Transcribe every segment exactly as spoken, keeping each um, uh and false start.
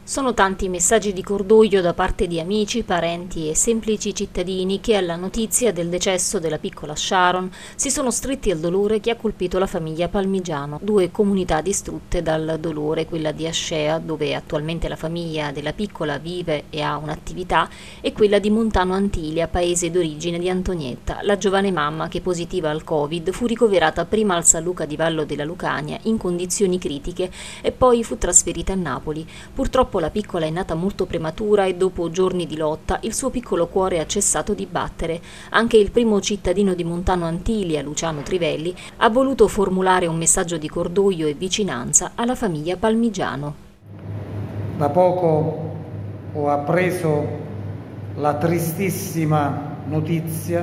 Sono tanti i messaggi di cordoglio da parte di amici, parenti e semplici cittadini che alla notizia del decesso della piccola Sharon si sono stretti al dolore che ha colpito la famiglia Palmigiano, due comunità distrutte dal dolore, quella di Ascea, dove attualmente la famiglia della piccola vive e ha un'attività, e quella di Montano Antilia, paese d'origine di Antonietta, la giovane mamma che positiva al Covid fu ricoverata prima al San Luca di Vallo della Lucania in condizioni critiche e poi fu trasferita a Napoli. Purtroppo la piccola è nata molto prematura e dopo giorni di lotta il suo piccolo cuore ha cessato di battere. Anche il primo cittadino di Montano Antilia, Luciano Trivelli, ha voluto formulare un messaggio di cordoglio e vicinanza alla famiglia Palmigiano. Da poco ho appreso la tristissima notizia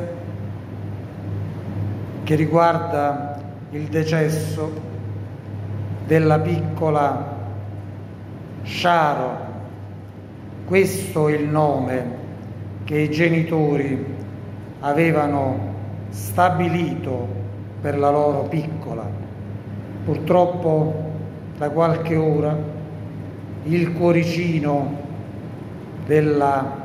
che riguarda il decesso della piccola Sharon. Questo è il nome che i genitori avevano stabilito per la loro piccola. Purtroppo da qualche ora il cuoricino della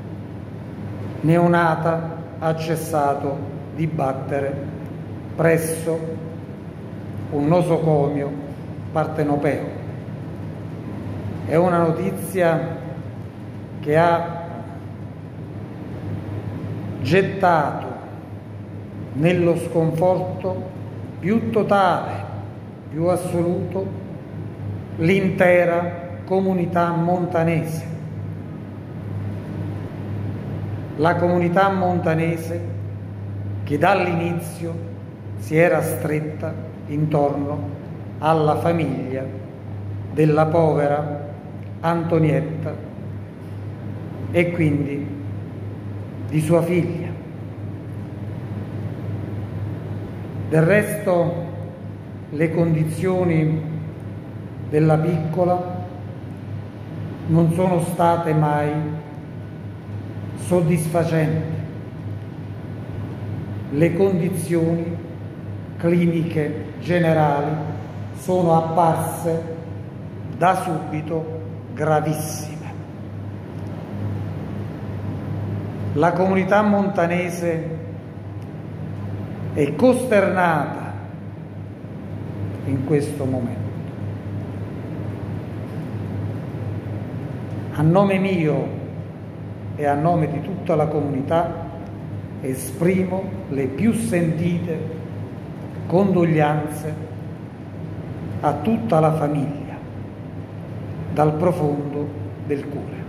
neonata ha cessato di battere presso un nosocomio partenopeo. È una notizia che ha gettato nello sconforto più totale, più assoluto, l'intera comunità montanese. La comunità montanese che dall'inizio si era stretta intorno alla famiglia della povera Antonietta e quindi di sua figlia. Del resto le condizioni della piccola non sono state mai soddisfacenti. Le condizioni cliniche generali sono apparse da subito gravissime. La comunità montanese è costernata in questo momento. A nome mio e a nome di tutta la comunità esprimo le più sentite condoglianze a tutta la famiglia dal profondo del cuore.